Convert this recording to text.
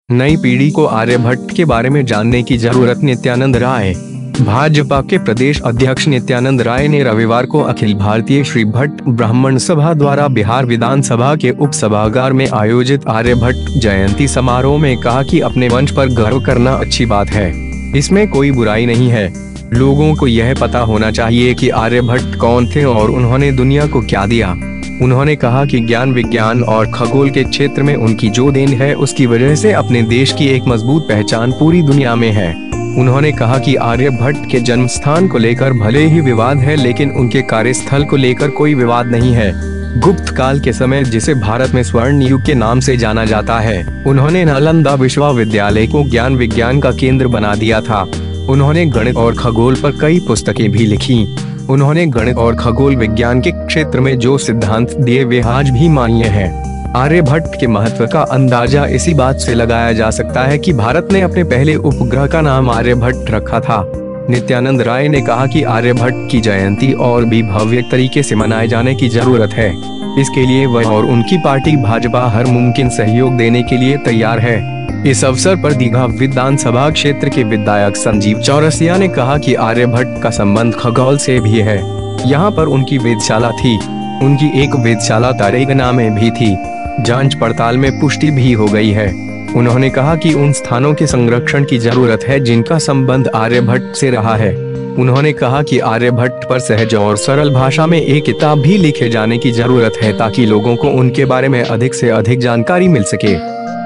नई पीढ़ी को आर्यभट्ट के बारे में जानने की जरूरत। नित्यानंद राय। भाजपा के प्रदेश अध्यक्ष नित्यानंद राय ने रविवार को अखिल भारतीय श्री भट्ट ब्राह्मण सभा द्वारा बिहार विधानसभा के उप सभागार में आयोजित आर्यभट्ट जयंती समारोह में कहा कि अपने वंश पर गर्व करना अच्छी बात है, इसमें कोई बुराई नहीं है। लोगों को यह पता होना चाहिए कि आर्यभट्ट कौन थे और उन्होंने दुनिया को क्या दिया। उन्होंने कहा कि ज्ञान विज्ञान और खगोल के क्षेत्र में उनकी जो देन है उसकी वजह से अपने देश की एक मजबूत पहचान पूरी दुनिया में है। उन्होंने कहा कि आर्यभट्ट के जन्म स्थान को लेकर भले ही विवाद है, लेकिन उनके कार्यस्थल को लेकर कोई विवाद नहीं है। गुप्त काल के समय, जिसे भारत में स्वर्ण युग के नाम से जाना जाता है, उन्होंने नालंदा विश्वविद्यालय को ज्ञान विज्ञान का केंद्र बना दिया था। उन्होंने गणित और खगोल पर कई पुस्तकें भी लिखी। उन्होंने गणित और खगोल विज्ञान के क्षेत्र में जो सिद्धांत दिए वे आज भी मान्य हैं। आर्यभट्ट के महत्व का अंदाजा इसी बात से लगाया जा सकता है कि भारत ने अपने पहले उपग्रह का नाम आर्यभट्ट रखा था। नित्यानंद राय ने कहा कि आर्यभट्ट की जयंती और भी भव्य तरीके से मनाए जाने की जरूरत है। इसके लिए वह और उनकी पार्टी भाजपा हर मुमकिन सहयोग देने के लिए तैयार है। इस अवसर पर दीघा विधानसभा क्षेत्र के विधायक संजीव चौरसिया ने कहा कि आर्यभट्ट का संबंध खगोल से भी है। यहाँ पर उनकी वेधशाला थी। उनकी एक वेधशाला तारेगना में भी थी। जांच पड़ताल में पुष्टि भी हो गई है। उन्होंने कहा कि उन स्थानों के संरक्षण की जरूरत है जिनका संबंध आर्यभट्ट से रहा है। उन्होंने कहा कि आर्यभट्ट पर सहज और सरल भाषा में एक किताब भी लिखे जाने की जरूरत है ताकि लोगों को उनके बारे में अधिक से अधिक जानकारी मिल सके।